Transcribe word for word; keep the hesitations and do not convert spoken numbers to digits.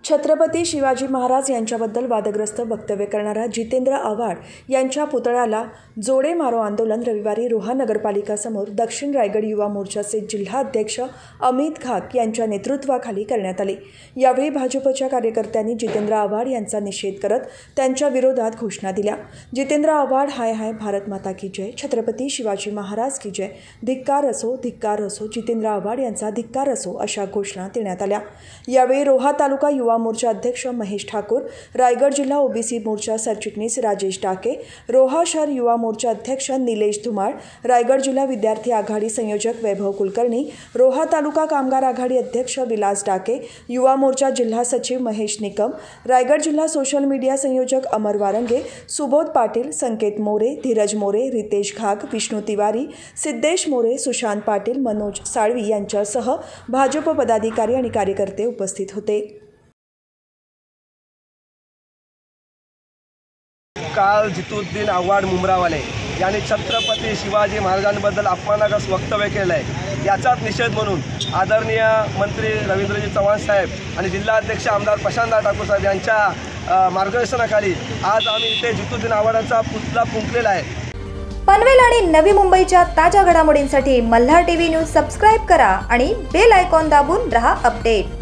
छत्रपती शिवाजी महाराज यांच्याबद्दल वादग्रस्त वक्तव्य करणारा जितेंद्र आव्हाड यांच्या पुतळ्याला जोडे मारो आंदोलन रविवारी रोहा नगरपालिकासमोर दक्षिण रायगड युवा मोर्चाचे जिल्हाध्यक्ष अमित घाक यांच्या नेतृत्वाखाली करण्यात आले। यावेळी भाजपच्या कार्यकर्त्यांनी जितेंद्र आव्हाड यांचा निषेध करत त्यांच्या विरोधात घोषणा दिल्या। जितेंद्र आव्हाड हाय हाय भारत माता की जय, छत्रपती शिवाजी महाराज की जय, धिक्कार असो धिक्कार असो, जितेंद्र आव्हाड यांचा धिक्कार असो अशा घोषणा देण्यात आल्या। यावेळी रोहा तालुका युवा मोर्चा अध्यक्ष महेश ठाकूर, रायगड जिल्हा ओबीसी मोर्चा सरचिटणीस राजेश डाके, रोहा शहर युवा मोर्चा अध्यक्ष निलेश धुमाळ, रायगड जिल्हा विद्यार्थी आघाडी संयोजक वैभव कुलकर्णी, रोहा तालुका कामगार आघाडी अध्यक्ष विलास डाके, युवा मोर्चा जिल्हा सचिव महेश निकम, रायगड जिल्हा सोशल मीडिया संयोजक अमर वारंगे, सुबोध पाटील, संकेत मोरे, धीरज मोरे, रितेश घाग, विष्णू तिवारी, सिद्धेश मोरे, सुशांत पाटील, मनोज साळवी यांच्यासह भाजप पदाधिकारी आणि कार्यकर्ते उपस्थित होते। काल जितुद्दीन आव्हाड मुंब्रावाले यांनी छत्रपती शिवाजी महाराजांबद्दल अपमानकारक वक्तव्य केलं आहे। याचाच निषेध म्हणून आदरणीय मंत्री रवींद्रजी चव्हाण साहेब आणि जिल्हाध्यक्ष आमदार प्रशांतदा ठाकूर साहेब यांच्या मार्गदर्शनाखाली आज आम्ही इथे जितुद्दीन आव्हाडांचा पुतळा फुंकलेला आहे। पनवेल आणि नवी मुंबईच्या ताज्या घडामोडींसाठी मल्हार टीव्ही न्यूज सबस्क्राइब करा आणि बेल आयकॉन दाबून रहा अपडेट।